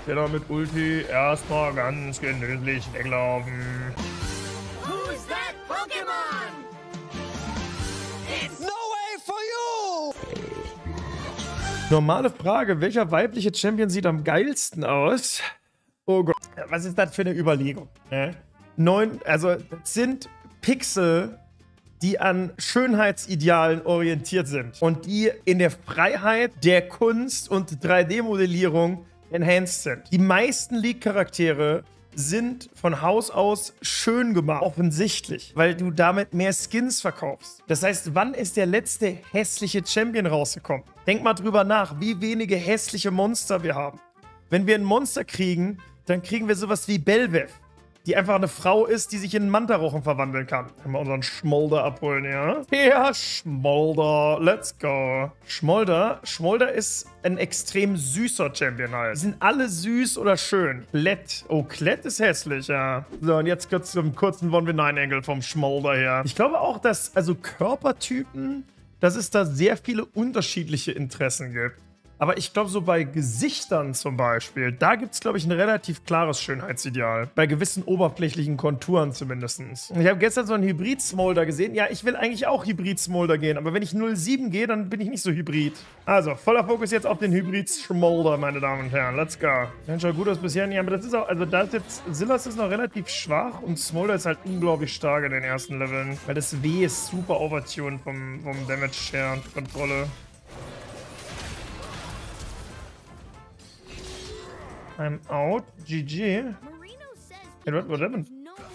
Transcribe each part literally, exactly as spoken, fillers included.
Genau, mit Ulti erstmal ganz genüsslich weglaufen. Who's that Pokémon? It's No way for you! Normale Frage, welcher weibliche Champion sieht am geilsten aus? Oh Gott, was ist das für eine Überlegung? Ne? Neun, also das sind Pixel, die an Schönheitsidealen orientiert sind und die in der Freiheit der Kunst und drei D-Modellierung enhanced sind. Die meisten League-Charaktere sind von Haus aus schön gemacht, offensichtlich, weil du damit mehr Skins verkaufst. Das heißt, wann ist der letzte hässliche Champion rausgekommen? Denk mal drüber nach, wie wenige hässliche Monster wir haben. Wenn wir ein Monster kriegen, dann kriegen wir sowas wie Belveth, die einfach eine Frau ist, die sich in einen Mantarochen verwandeln kann. Können wir unseren Schmolder abholen, ja? Ja, Schmolder, let's go. Schmolder, Schmolder ist ein extrem süßer Champion halt. Die sind alle süß oder schön. Klett, oh, Klett ist hässlich, ja. So, und jetzt kurz zum kurzen one v nine Angle vom Schmolder her. Ich glaube auch, dass, also Körpertypen, dass es da sehr viele unterschiedliche Interessen gibt. Aber ich glaube, so bei Gesichtern zum Beispiel, da gibt es, glaube ich, ein relativ klares Schönheitsideal. Bei gewissen oberflächlichen Konturen zumindest. Ich habe gestern so einen Hybrid-Smolder gesehen. Ja, ich will eigentlich auch Hybrid-Smolder gehen, aber wenn ich null sieben gehe, dann bin ich nicht so hybrid. Also, voller Fokus jetzt auf den Hybrid-Smolder, meine Damen und Herren. Let's go. Dann schaut gut aus bisher. Ja, aber das ist auch, also da ist jetzt, Silas ist noch relativ schwach und Smolder ist halt unglaublich stark in den ersten Leveln. Weil das W ist super overtuned vom, vom Damage-Share und Kontrolle. I'm out. G G. Hey, what, what happened?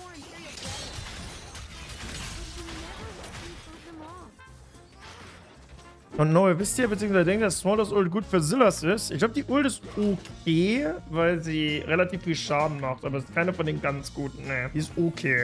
Und Noe, wisst ihr, beziehungsweise denkt, dass Smolder's Ult gut für Silas ist? Ich glaube, die Ult ist okay, weil sie relativ viel Schaden macht, aber es ist keine von den ganz guten. Nee, die ist okay.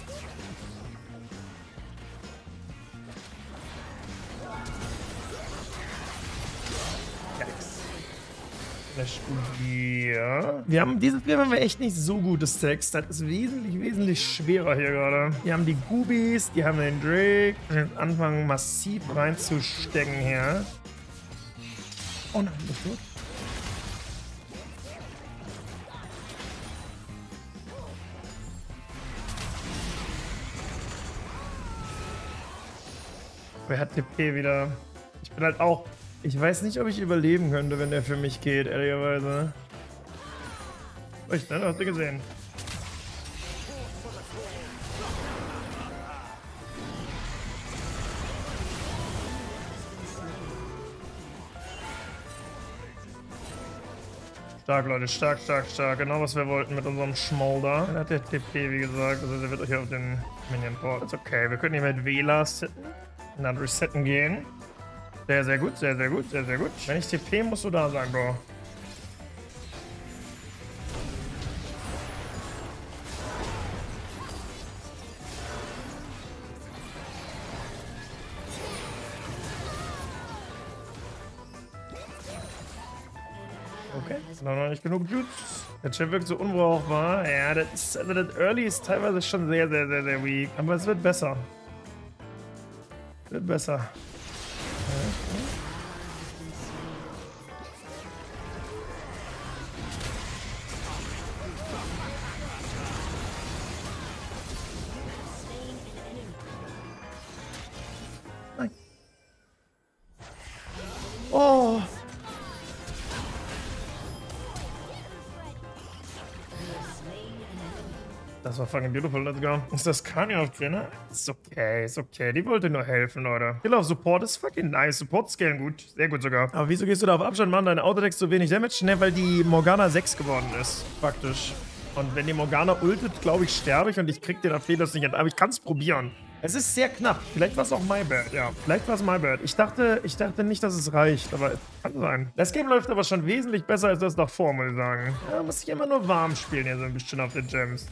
Ja. Wir haben dieses Spiel haben wir echt nicht so gutes Text. Das ist wesentlich, wesentlich schwerer hier gerade. Wir haben die Goobies, die haben den Drake. Wir anfangen massiv reinzustecken hier. Oh nein, das ist gut. Wer hat T P wieder? Ich bin halt auch. Ich weiß nicht, ob ich überleben könnte, wenn der für mich geht, ehrlicherweise. Ich, ne? Hast du gesehen? Stark, Leute, stark, stark, stark. Genau, was wir wollten mit unserem Schmolder. Dann hat der T P, wie gesagt. Also der wird hier auf den Minion Port. Ist okay. Wir können hier mit W L A sitten. Und dann resetten gehen. Sehr, sehr gut, sehr, sehr gut, sehr, sehr gut. Wenn ich T P, musst du da sein, Bro. Okay, noch nicht genug Juice. Der Champ wirkt so unbrauchbar. Ja, das ist, also das Early ist teilweise schon sehr, sehr, sehr, sehr weak. Aber es wird besser. Wird besser. Nein. Oh. Das war fucking beautiful, let's go. Ist das Kanye auf Trainer? Ist okay, ist okay. Die wollte nur helfen, Leute. Kill auf Support ist fucking nice. Support scalen gut. Sehr gut sogar. Aber wieso gehst du da auf Abstand, Mann? Deine Autodex so wenig Damage? Ne, weil die Morgana sechs geworden ist. Praktisch. Und wenn die Morgana ultet, glaube ich, sterbe ich und ich krieg den A P das nicht hin. Aber ich kann es probieren. Es ist sehr knapp. Vielleicht war es auch my bad. Ja, vielleicht war es my bad. Ich dachte, ich dachte nicht, dass es reicht, aber es kann sein. Das Game läuft aber schon wesentlich besser als das davor, muss ich sagen. Ja, muss ich immer nur warm spielen hier so ein bisschen auf den Gems.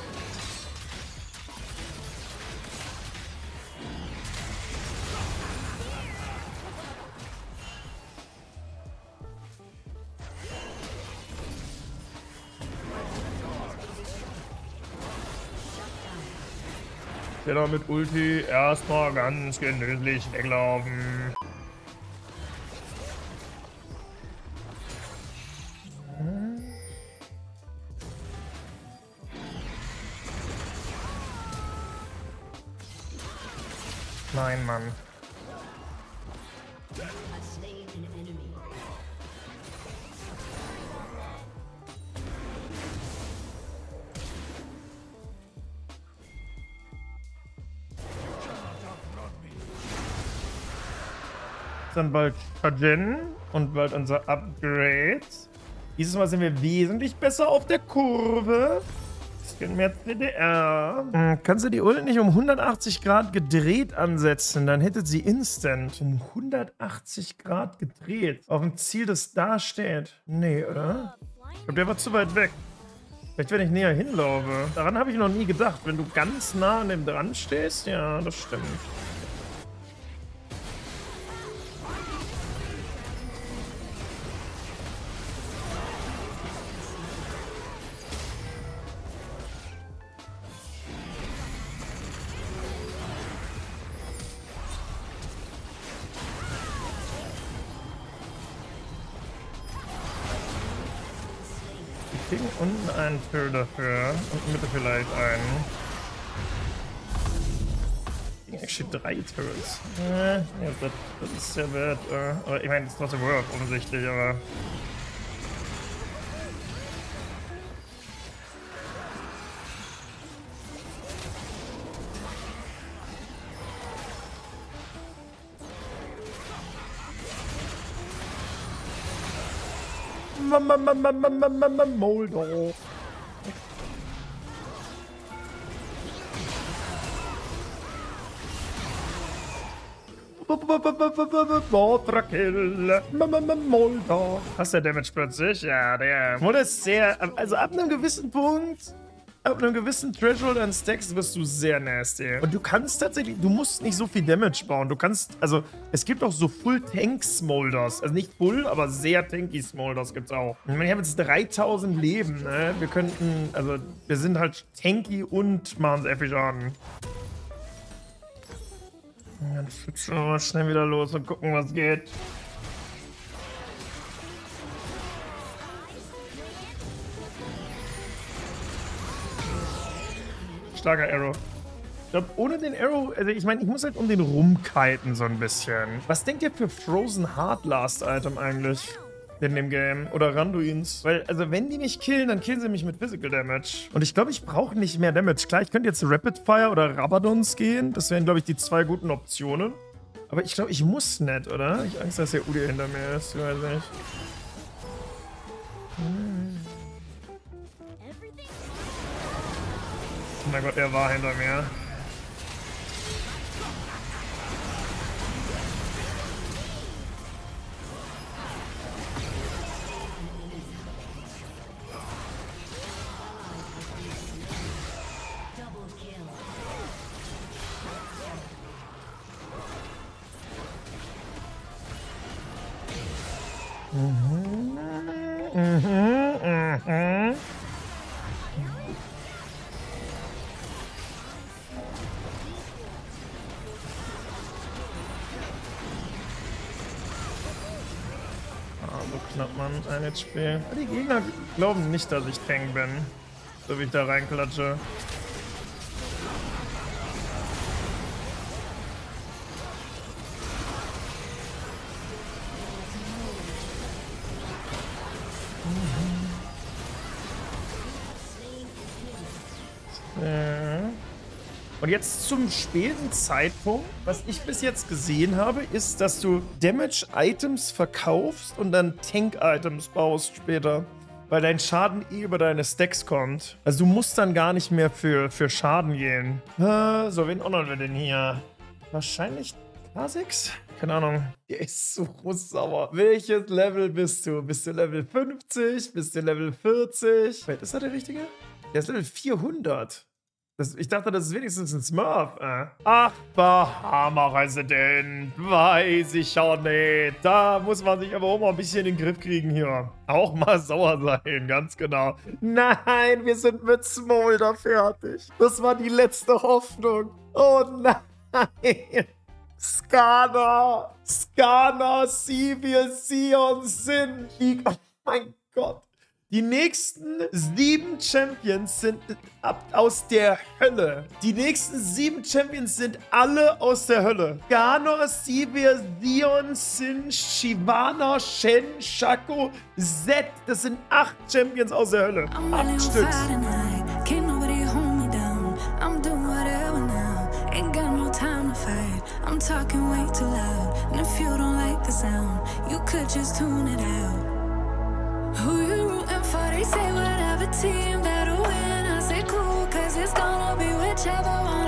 Genau, mit Ulti erstmal ganz genüsslich weglaufen. Nein, Mann. Dann bald Kajen und bald unser Upgrade. Dieses Mal sind wir wesentlich besser auf der Kurve. Bisschen mehr C D R. Hm, kannst du die Ult nicht um hundertachtzig Grad gedreht ansetzen? Dann hättet sie instant um hundertachtzig Grad gedreht. Auf dem Ziel, das da steht. Nee, oder? Ich glaube, der war zu weit weg. Vielleicht, wenn ich näher hinlaufe. Daran habe ich noch nie gedacht. Wenn du ganz nah an dem dran stehst, ja, das stimmt. Unten einen Turtle dafür und Mitte vielleicht einen. Actually drei Turtles. Äh, ja, das, das ist sehr wert. Äh, aber ich meine, das ist trotzdem Worth offensichtlich, aber. Moldo. Moldo. Hast du Damage plötzlich? Ja, der Moldo ist sehr. Also ab einem gewissen Punkt. Ab einem gewissen Threshold an Stacks wirst du sehr nasty. Und du kannst tatsächlich, du musst nicht so viel Damage bauen. Du kannst, also, es gibt auch so Full-Tank-Smolders. Also nicht Full, aber sehr tanky-Smolders gibt's auch. Ich meine, ich habe jetzt dreitausend Leben, ne? Wir könnten, also, wir sind halt tanky und machen sehr viel Schaden. Dann flitzen wir mal schnell wieder los und gucken, was geht. Starker Arrow. Ich glaube, ohne den Arrow, also ich meine, ich muss halt um den rumkiten so ein bisschen. Was denkt ihr für Frozen Heart Last Item eigentlich in dem Game? Oder Randuins? Weil, also wenn die mich killen, dann killen sie mich mit Physical Damage. Und ich glaube, ich brauche nicht mehr Damage. Klar, ich könnte jetzt Rapid Fire oder Rabadons gehen. Das wären, glaube ich, die zwei guten Optionen. Aber ich glaube, ich muss nicht, oder? Ich habe Angst, dass der Udi hinter mir ist. Ich weiß nicht. Hm. Oh mein Gott, er war hinter mir. Mhm. Mhm. Mhm. Knapp, Mann, ein H P. Die Gegner glauben nicht, dass ich Tank bin. So wie ich da reinklatsche. Ja. Und jetzt zum späten Zeitpunkt, was ich bis jetzt gesehen habe, ist, dass du Damage-Items verkaufst und dann Tank-Items baust später. Weil dein Schaden eh über deine Stacks kommt. Also du musst dann gar nicht mehr für, für Schaden gehen. Äh, so, wen honern wir denn hier? Wahrscheinlich K sechs? Keine Ahnung. Der ist so sauer. Welches Level bist du? Bist du Level fünfzig? Bist du Level vierzig? Wait, ist das der richtige? Der ist Level vierhundert. Das, ich dachte, das ist wenigstens ein Smurf. Äh. Ach, Bahama-Resident. Weiß ich schon nicht. Da muss man sich aber auch mal ein bisschen in den Griff kriegen hier. Auch mal sauer sein, ganz genau. Nein, wir sind mit Smolder fertig. Das war die letzte Hoffnung. Oh nein. Skana. Skana, Sivir, Sion, Sin. Oh mein Gott. Die nächsten sieben Champions sind ab aus der Hölle. Die nächsten sieben Champions sind alle aus der Hölle. Garnor, Sivir, Sion, Sin, Shyvana, Shen, Shaco, Zed. Das sind acht Champions aus der Hölle. Acht Stück. I'm talking way too loud, and if you don't like the sound, you could just tune it out. Who you rooting for? They say whatever team better win. I say cool, cause it's gonna be whichever one.